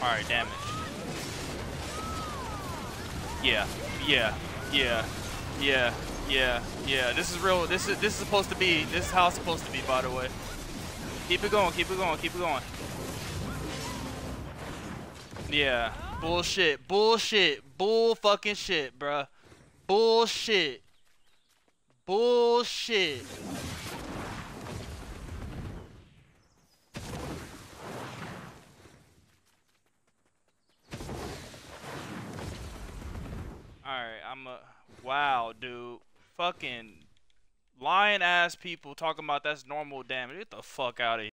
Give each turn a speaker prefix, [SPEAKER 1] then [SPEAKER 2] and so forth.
[SPEAKER 1] Alright, damage. Yeah, yeah, yeah, yeah, yeah. This is real. This is supposed to be. This is how it's supposed to be, by the way. Keep it going, keep it going, keep it going. Yeah. Bullshit. Bullshit. Bull fucking shit, bruh. Bullshit. Bullshit. Alright, wow, dude. Fucking lying ass people talking about that's normal damage. Get the fuck out of here.